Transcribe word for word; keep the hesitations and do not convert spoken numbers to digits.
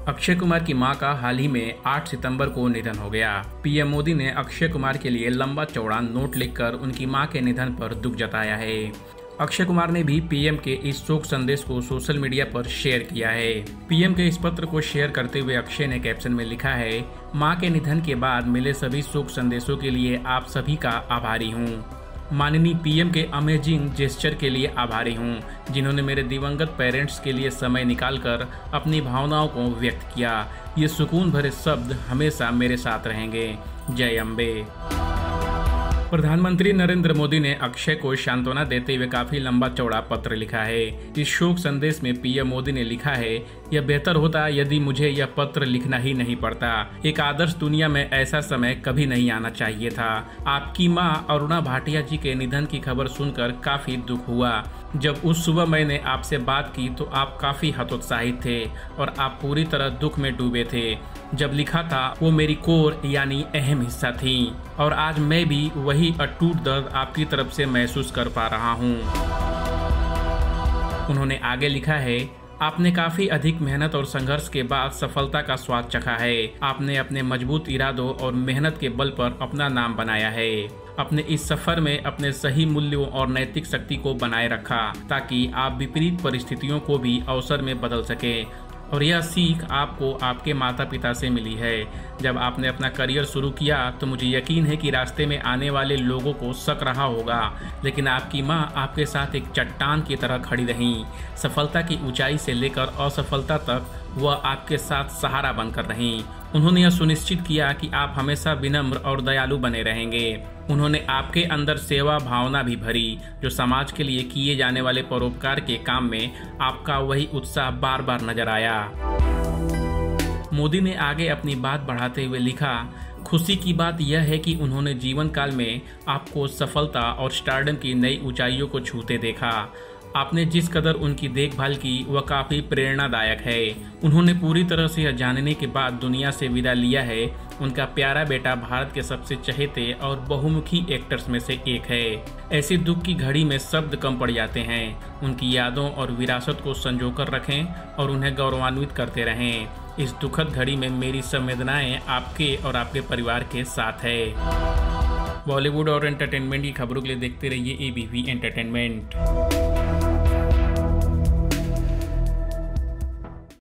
अक्षय कुमार की मां का हाल ही में आठ सितंबर को निधन हो गया। पीएम मोदी ने अक्षय कुमार के लिए लंबा चौड़ा नोट लिखकर उनकी मां के निधन पर दुख जताया है। अक्षय कुमार ने भी पीएम के इस शोक संदेश को सोशल मीडिया पर शेयर किया है। पीएम के इस पत्र को शेयर करते हुए अक्षय ने कैप्शन में लिखा है, मां के निधन के बाद मिले सभी शोक संदेशों के लिए आप सभी का आभारी हूँ। माननीय पीएम के अमेजिंग जेस्चर के लिए आभारी हूँ, जिन्होंने मेरे दिवंगत पेरेंट्स के लिए समय निकालकर अपनी भावनाओं को व्यक्त किया। ये सुकून भरे शब्द हमेशा मेरे साथ रहेंगे। जय अम्बे। प्रधानमंत्री नरेंद्र मोदी ने अक्षय को सांत्वना देते हुए काफी लंबा चौड़ा पत्र लिखा है। इस शोक संदेश में पीएम मोदी ने लिखा है, यह बेहतर होता यदि मुझे यह पत्र लिखना ही नहीं पड़ता। एक आदर्श दुनिया में ऐसा समय कभी नहीं आना चाहिए था। आपकी मां अरुणा भाटिया जी के निधन की खबर सुनकर काफी दुख हुआ। जब उस सुबह मैंने आपसे बात की तो आप काफी हतोत्साहित थे और आप पूरी तरह दुख में डूबे थे। जब लिखा था वो मेरी कोर यानी अहम हिस्सा थी और आज मैं भी वही अटूट दर्द आपकी तरफ से महसूस कर पा रहा हूँ। उन्होंने आगे लिखा है, आपने काफी अधिक मेहनत और संघर्ष के बाद सफलता का स्वाद चखा है। आपने अपने मजबूत इरादों और मेहनत के बल पर अपना नाम बनाया है। अपने इस सफर में अपने सही मूल्यों और नैतिक शक्ति को बनाए रखा ताकि आप विपरीत परिस्थितियों को भी अवसर में बदल सके। और यह सीख आपको आपके माता पिता से मिली है। जब आपने अपना करियर शुरू किया तो मुझे यकीन है कि रास्ते में आने वाले लोगों को शक रहा होगा, लेकिन आपकी मां आपके साथ एक चट्टान की तरह खड़ी रही। सफलता की ऊंचाई से लेकर असफलता तक वह आपके साथ सहारा बनकर रहीं। उन्होंने यह सुनिश्चित किया कि आप हमेशा विनम्र और दयालु बने रहेंगे। उन्होंने आपके अंदर सेवा भावना भी भरी, जो समाज के लिए किए जाने वाले परोपकार के काम में आपका वही उत्साह बार बार नजर आया। मोदी ने आगे अपनी बात बढ़ाते हुए लिखा, खुशी की बात यह है कि उन्होंने जीवन काल में आपको सफलता और स्टारडम की नई ऊंचाइयों को छूते देखा। आपने जिस कदर उनकी देखभाल की वह काफ़ी प्रेरणादायक है। उन्होंने पूरी तरह से यह जानने के बाद दुनिया से विदा लिया है, उनका प्यारा बेटा भारत के सबसे चहेते और बहुमुखी एक्टर्स में से एक है। ऐसी दुख की घड़ी में शब्द कम पड़ जाते हैं। उनकी यादों और विरासत को संजोकर रखें और उन्हें गौरवान्वित करते रहें। इस दुखद घड़ी में मेरी संवेदनाएं आपके और आपके परिवार के साथ है। बॉलीवुड और एंटरटेनमेंट की खबरों के लिए देखते रहिए एबीपी एंटरटेनमेंट।